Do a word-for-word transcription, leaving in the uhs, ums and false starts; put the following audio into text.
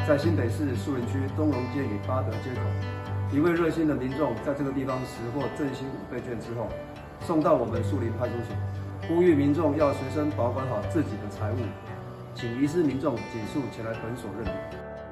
在新北市树林区东荣街与八德街口，一位热心的民众在这个地方拾获振兴五倍券之后，送到我们树林派出所，呼吁民众要随身保管好自己的财物，请遗失民众尽速前来本所认领。